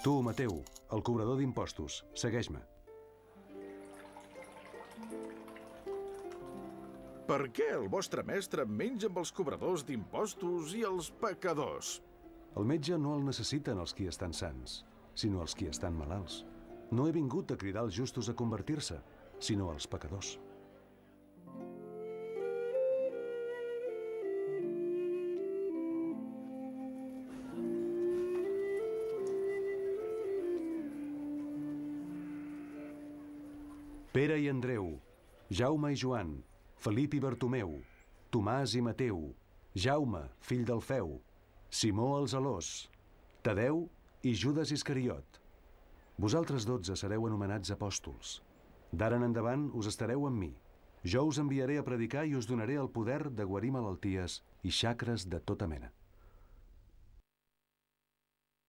Tu, Mateu, el cobrador d'impostos, segueix-me. Per què el vostre mestre menja amb els cobradors d'impostos i els pecadors? El metge no el necessiten els qui estan sants, sinó els qui estan malalts. No he vingut a cridar els justos a convertir-se, sinó als pecadors. Pere i Andreu, Jaume i Joan, Felip i Bartomeu, Tomàs i Mateu, Jaume, fill d'Alfeu, Simó el zelós, Tadeu i Judes Iscariot. Vosaltres 12 sereu anomenats apòstols. D'ara en endavant us estareu amb mi. Jo us enviaré a predicar i us donaré el poder de guarir malalties i xacres de tota mena.